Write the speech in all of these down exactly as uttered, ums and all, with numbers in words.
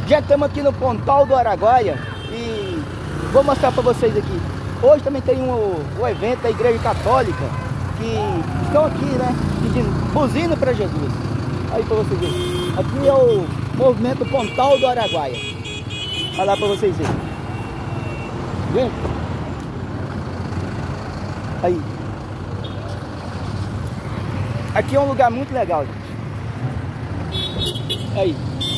Já estamos aqui no Pontal do Araguaia e vou mostrar para vocês aqui. Hoje também tem um, um evento da Igreja Católica que estão aqui, né, pedindo buzina para Jesus. Aí para vocês verem. Aqui é o movimento Pontal do Araguaia. Olha lá para vocês verem. Gente. Aí. Aqui é um lugar muito legal, gente. Aí.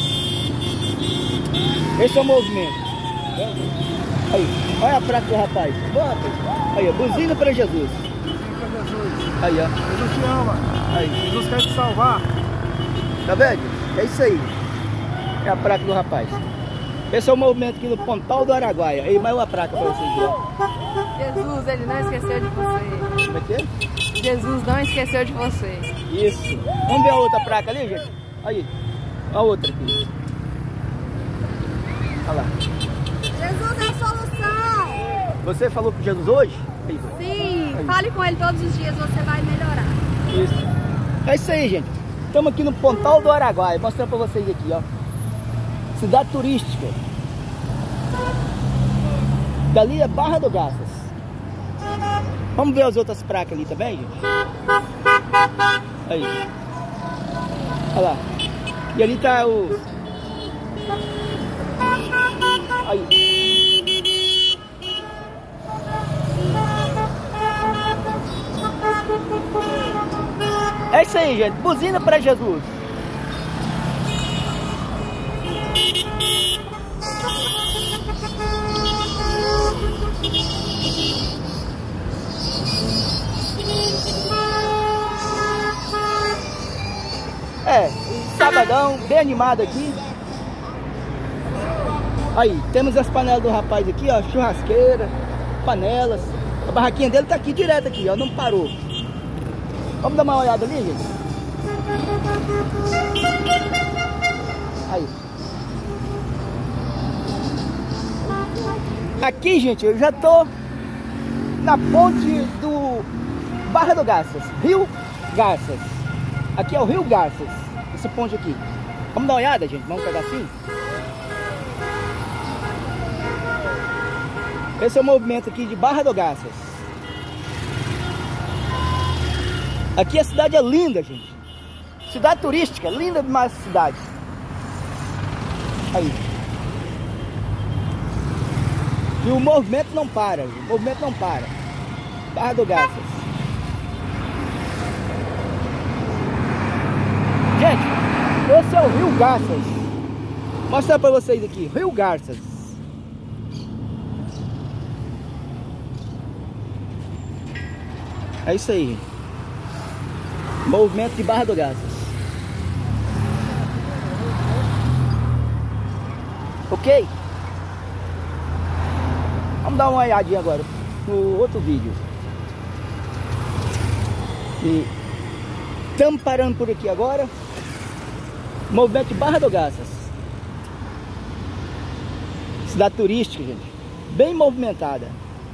Esse é o movimento. Aí, olha a praça do rapaz. Bota. Aí, ó, buzina para Jesus. Buzina para Jesus. Aí, ó. Jesus te ama. Aí. Jesus quer te salvar. Tá vendo? É isso aí. É a praça do rapaz. Esse é o movimento aqui no Pontal do Araguaia. Aí, mais uma placa para vocês verem. Jesus, ele não esqueceu de você. Como é que é? Jesus não esqueceu de você. Isso. Vamos ver a outra placa ali, gente? Aí. A outra aqui. Olha lá. Jesus é a solução. Você falou com Jesus hoje? Aí, Sim, aí. Fale com ele todos os dias, você vai melhorar. Isso. É isso aí, gente. Estamos aqui no Pontal do Araguaia, mostrando para vocês aqui, ó. Cidade turística. Dali é Barra do Garças. Vamos ver as outras placas ali também, gente? Aí. Olha lá. E ali tá o... Aí. É isso aí, gente. Buzina para Jesus. É, sabadão, bem animado aqui. Aí, temos as panelas do rapaz aqui, ó, churrasqueira, panelas. A barraquinha dele tá aqui direto aqui, ó, não parou. Vamos dar uma olhada ali, gente? Aí. Aqui, gente, eu já tô na ponte do Barra do Garças, Rio Garças. Aqui é o Rio Garças, esse ponte aqui. Vamos dar uma olhada, gente? Vamos pegar assim? Esse é o movimento aqui de Barra do Garças. Aqui a cidade é linda, gente. Cidade turística, linda demais a cidade. Aí. E o movimento não para, gente. O movimento não para. Barra do Garças. Gente, esse é o Rio Garças. Vou mostrar pra vocês aqui, Rio Garças. É isso aí, gente. Movimento de Barra do Garças. Ok? Vamos dar uma olhadinha agora no outro vídeo. E estamos parando por aqui agora. Movimento de Barra do Garças. Cidade turística, gente. Bem movimentada.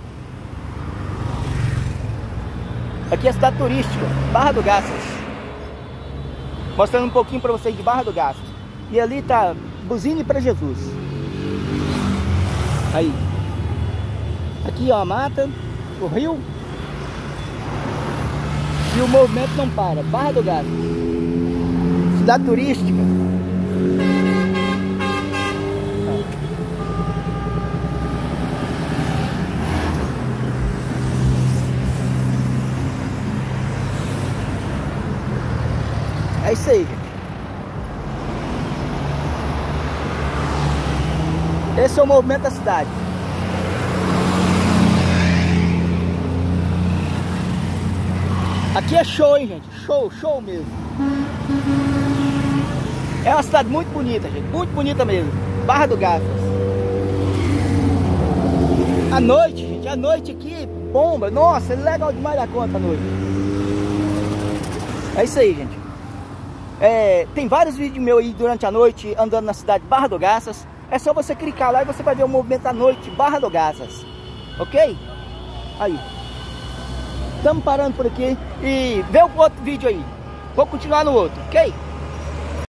Aqui é a cidade turística, Barra do Garças. Mostrando um pouquinho para vocês de Barra do Garças. E ali tá Buzina para Jesus. Aí. Aqui, ó, a mata, o rio. E o movimento não para. Barra do Garças. Cidade turística. É isso aí, gente. Esse é o movimento da cidade. Aqui é show, hein, gente? Show, show mesmo. É uma cidade muito bonita, gente. Muito bonita mesmo. Barra do Garças. À noite, gente. À noite aqui, bomba. Nossa, é legal demais da conta à noite. É isso aí, gente. É, tem vários vídeos meus aí durante a noite andando na cidade de Barra do Garças. É só você clicar lá e você vai ver o movimento da noite Barra do Garças. Ok? Aí. Estamos parando por aqui e vê o outro vídeo aí. Vou continuar no outro, ok?